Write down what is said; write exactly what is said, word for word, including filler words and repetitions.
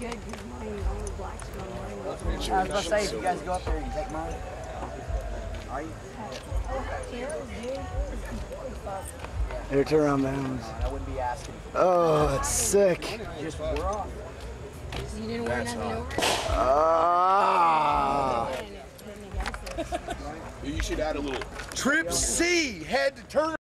good because mine, all the blacks are on mine. I was about to say, if you guys go up there, you take mine. Are you? Here, turn around, man. I wouldn't be asking. Oh, it's sick. Just we're off. You didn't wear nothing over? Ah. You should add a little Trip C, head to turn.